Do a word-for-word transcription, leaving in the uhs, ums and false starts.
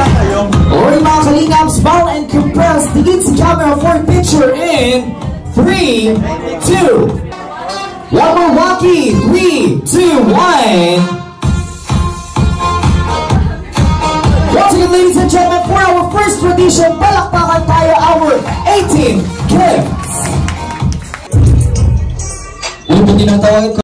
Alright mga Kalingap, smile and compress. Tigit si camera for picture in three, two. One more walkie. three, two, one. Once again, ladies and gentlemen, for our first tradition, palakpakan tayo our eighteen gifts. Ano po tinatawag ko?